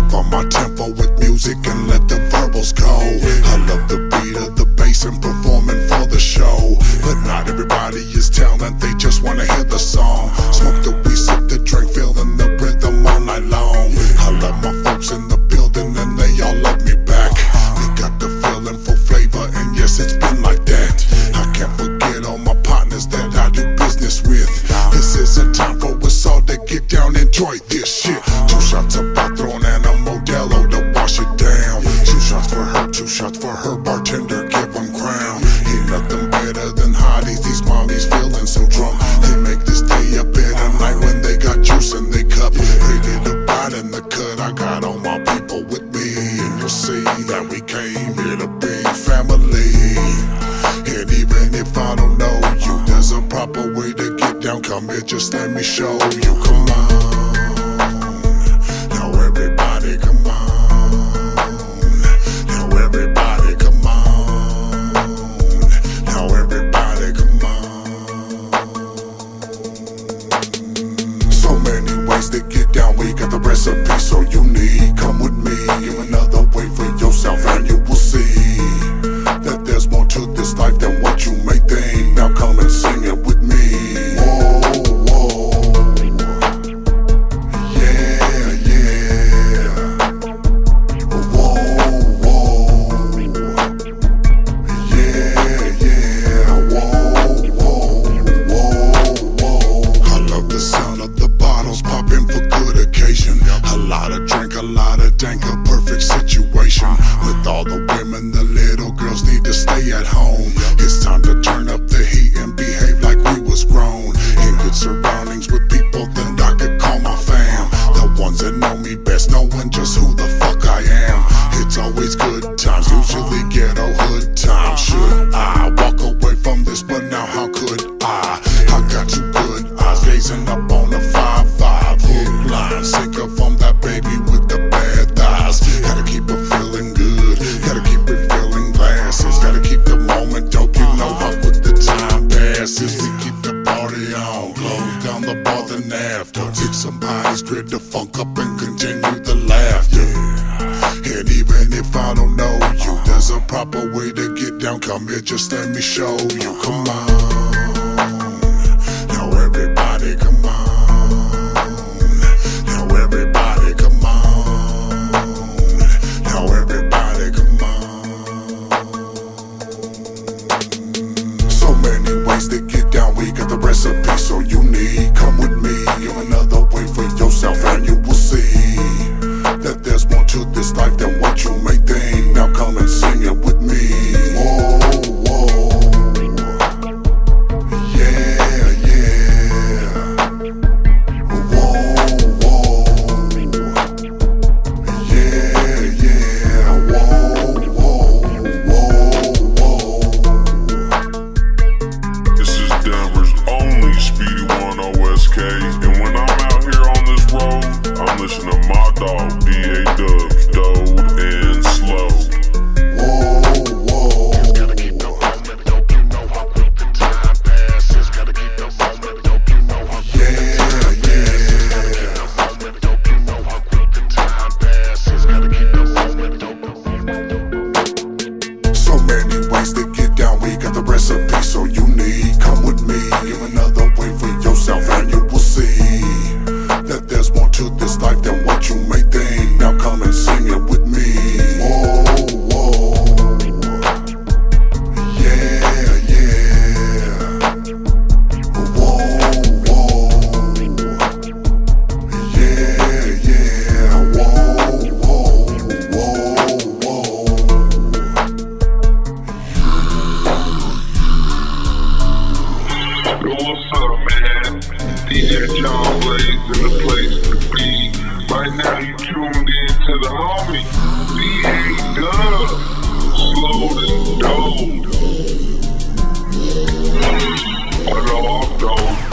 up on my tempo with music and let the verbals go. I love the beat of the bass and performing for the show. But not everybody is talent, they just wanna hear the song. Smoke the weed, sip the drink, feeling the rhythm all night long. I love my folks in the building and they all love me back. We got the feeling for flavor and yes, it's been like that. I can't forget all my partners that I do business with. This is a time for us all to get down, enjoy this shit. 2 shots of Patron and a Modelo to wash it down. 2 shots for her, 2 shots for her, bartender, give them crown. Ain't nothing better than hotties, these mommies feeling so drunk. They make this day a better night when they got juice in their cup. Ready to ride in the cut, I got all my people with me. And you'll see that we came here to be family. And even if I don't know you, there's a proper way to get down. Come here, just let me show you, come on. Now everybody come on. Now everybody come on. Now everybody come on. So many ways to get down, we got the recipe so unique. Come with me, give another way for yourself and you will see that there's more to this life than what you may think. Now come and sing it with me. Whoa, whoa. Yeah, yeah. Whoa, whoa. Yeah, yeah. Whoa, whoa, whoa, whoa. I love the sound of the bottles popping for good occasion. A lot of drink, a lot of dank, a perfect situation. With all the women, the little girls need to stay at home. It's time to turn up the heat and behave like we was grown. In good surroundings with people that I could call my fam. The ones that know me best, knowing just who the fuck I am. It's always good times, usually ghetto hood times. Should I walk away from this, but now how could I? I got you good eyes, gazing up on a 5-5 hook line. Sicker from that baby with the bad thighs. Gotta keep it feeling good, gotta keep it feeling glasses. Gotta keep the moment dope, you know how quick the time passes. We keep the party on, close down the bar then after. Pick some eyes, grit the funk up and continue the laughter. And even if I don't know you, there's a proper way to get down. Come here, just let me show you, come on. Now everybody come on. Now everybody come on. Now everybody come on. So many ways to get down, we got the recipe so unique. Come with me, give another way for yourself and you will see that there's more to this life than what you may think. Now come and sing it with me. Whoa, whoa. Yeah, yeah. Whoa, whoa. Yeah, yeah. Whoa, whoa, whoa, whoa. This is Denver's only Speedy 1 OSK. And when I'm out here on this road, I'm listening to my dog, D.A. Dubs, Dode, and Slow. Whoa, whoa. Gotta keep the moment dope, you know how quick the time passes. Gotta keep the moment dope, you know how quick Yeah, yeah. Gotta keep the moment dope, you know how quick the time passes. Gotta keep the moment dope. So many ways to get down, we got the recipe so unique. Come with me, give another way for yourself and you will see that there's more to this life than what you may think. Now come and sing it with me. Whoa, whoa. Yeah, yeah. Whoa, whoa. Yeah, yeah. Whoa, whoa, whoa, whoa. Yo, what's up, man? DJ John Blaze in the place to be. Right now, you tuned in to the homie, D.A. Dub, Slow and Dope. What up, though?